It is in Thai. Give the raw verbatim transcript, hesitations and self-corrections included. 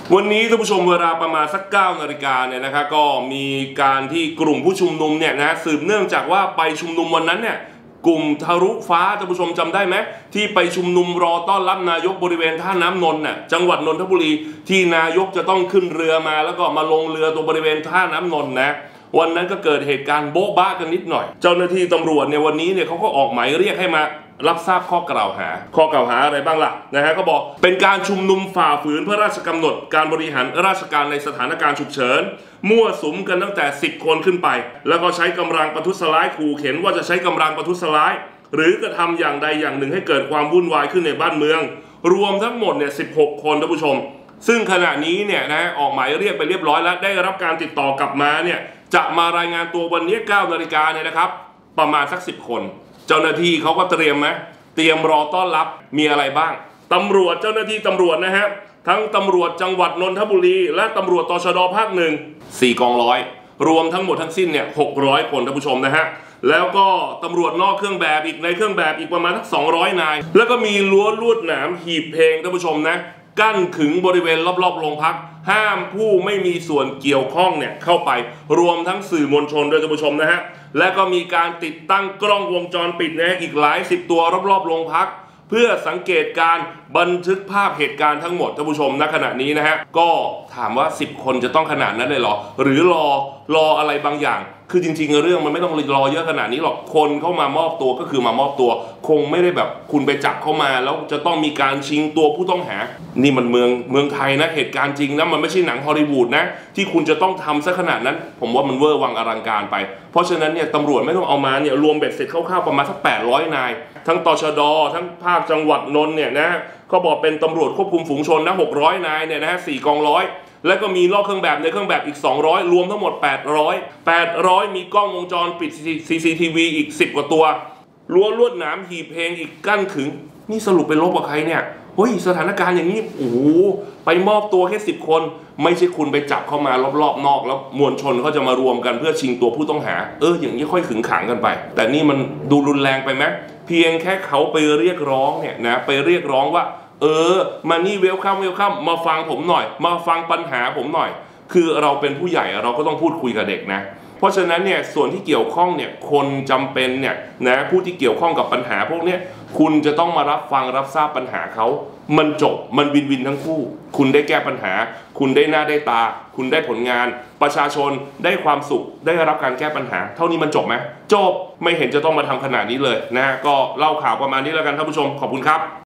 วันนี้ท่านผู้ชมเวลาประมาณสักเก้านาฬิกาเนี่ยนะครับก็มีการที่กลุ่มผู้ชุมนุมเนี่ยนะสืบเนื่องจากว่าไปชุมนุมวันนั้นเนี่ยกลุ่มทะลุฟ้าท่านผู้ชมจำได้ไหมที่ไปชุมนุมรอต้อนรับนายกบริเวณท่าน้ำนนท์น่ะจังหวัดนนทบุรีที่นายกจะต้องขึ้นเรือมาแล้วก็มาลงเรือตรงบริเวณท่าน้ำนนท์นะวันนั้นก็เกิดเหตุการณ์โบ๊ะบ้ากันนิดหน่อยเจ้าหน้าที่ตำรวจเนี่ยวันนี้เนี่ยเขาก็ออกหมายเรียกให้มารับทราบข้อกล่าวหาข้อกล่าวหาอะไรบ้างล่ะนะฮะก็บอกเป็นการชุมนุมฝ่าฝืนพระราชกำหนดการบริหารราชการในสถานการณ์ฉุกเฉินมั่วสุมกันตั้งแต่สิบคนขึ้นไปแล้วก็ใช้กำลังประทุษร้ายขู่เข็นว่าจะใช้กำลังประทุษร้ายหรือกระทำอย่างใดอย่างหนึ่งให้เกิดความวุ่นวายขึ้นในบ้านเมืองรวมทั้งหมดเนี่ยสิบหกคนท่านผู้ชมซึ่งขณะนี้เนี่ยนะออกหมายเรียกไปเรียบร้อยแล้วได้รับการติดต่อกลับมาเนี่ยจะมารายงานตัววันนี้เก้านาฬิกาเนี่ยนะครับประมาณสักสิบคนเจ้าหน้าที่เขาก็เตรียมไหมเตรียมรอต้อนรับมีอะไรบ้างตำรวจเจ้าหน้าที่ตำรวจนะฮะทั้งตำรวจจังหวัดนนทบุรีและตำรวจตชดภาคหนึ่งสี่กองร้อยรวมทั้งหมดทั้งสิ้นเนี่ยหกร้อยคนท่านผู้ชมนะฮะแล้วก็ตำรวจนอกเครื่องแบบอีกในเครื่องแบบอีกประมาณทั้งสองร้อยนายแล้วก็มีรั้วลวดหนามหีบเพลงท่านผู้ชมนะกั้นขึงบริเวณรอบๆโรงพักห้ามผู้ไม่มีส่วนเกี่ยวข้องเนี่ยเข้าไปรวมทั้งสื่อมวลชนด้วยท่านผู้ชมนะฮะและก็มีการติดตั้งกล้องวงจรปิดนะอีกหลายสิบตัวรอบๆโรงพักเพื่อสังเกตการบันทึกภาพเหตุการณ์ทั้งหมดท่านผู้ชมณขณะนี้นะฮะก็ถามว่าสิบคนจะต้องขนาดนั้นเลยเหรอหรือรอรออะไรบางอย่างคือจริงๆเรื่องมันไม่ต้องรอเยอะขนาดนี้หรอกคนเข้ามามอบตัวก็คือมามอบตัวคงไม่ได้แบบคุณไปจับเข้ามาแล้วจะต้องมีการชิงตัวผู้ต้องหานี่มันเมืองเมืองไทยนะเหตุการณ์จริงนะมันไม่ใช่หนังฮอลลีวูดนะที่คุณจะต้องทำซะขนาดนั้นผมว่ามันเวอร์วังอลังการไปเพราะฉะนั้นเนี่ยตำรวจไม่ต้องเอามาเนี่ยรวมเบ็ดเสร็จคร่าวๆประมาณสักแปดร้อยนายทั้งตชดทั้งภาคจังหวัดนนท์เนี่ยนะเขาบอกเป็นตำรวจควบคุมฝูงชนนะหกร้อยนายเนี่ยนะสี่กองร้อยแล้วก็มีนอกเครื่องแบบในเครื่องแบบอีกสองร้อยรวมทั้งหมดแปดร้อย แปดร้อยมีกล้องวงจรปิด ซี ซี ที วี อีกสิบกว่าตัวรั้วลวดหนามหีบเพลงอีกกั้นขึงนี่สรุปเป็นลบกับใครเนี่ยเฮ้ยสถานการณ์อย่างนี้โอ้โหไปมอบตัวแค่สิบคนไม่ใช่คุณไปจับเข้ามารอบๆนอกแล้วมวลชนเขาจะมารวมกันเพื่อชิงตัวผู้ต้องหาเอออย่างนี้ค่อยขึงขังกันไปแต่นี่มันดูรุนแรงไปไหมเพียงแค่เขาไปเรียกร้องเนี่ยนะไปเรียกร้องว่าเออมานี่เวลคัมเวลคัมมาฟังผมหน่อยมาฟังปัญหาผมหน่อยคือเราเป็นผู้ใหญ่เราก็ต้องพูดคุยกับเด็กนะเพราะฉะนั้นเนี่ยส่วนที่เกี่ยวข้องเนี่ยคนจำเป็นเนี่ยนะผู้ที่เกี่ยวข้องกับปัญหาพวกนี้คุณจะต้องมารับฟังรับทราบปัญหาเขามันจบมันวินวินทั้งคู่คุณได้แก้ปัญหาคุณได้หน้าได้ตาคุณได้ผลงานประชาชนได้ความสุขได้รับการแก้ปัญหาเท่านี้มันจบไหมจบไม่เห็นจะต้องมาทำขนาดนี้เลยนะก็เล่าข่าวประมาณนี้แล้วกันท่านผู้ชมขอบคุณครับ